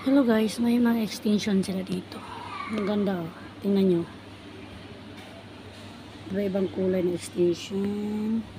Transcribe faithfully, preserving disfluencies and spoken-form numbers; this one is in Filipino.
Hello guys, may mga extension sila dito. Ang ganda oh. Tingnan nyo. Iba-ibang kulay na extension.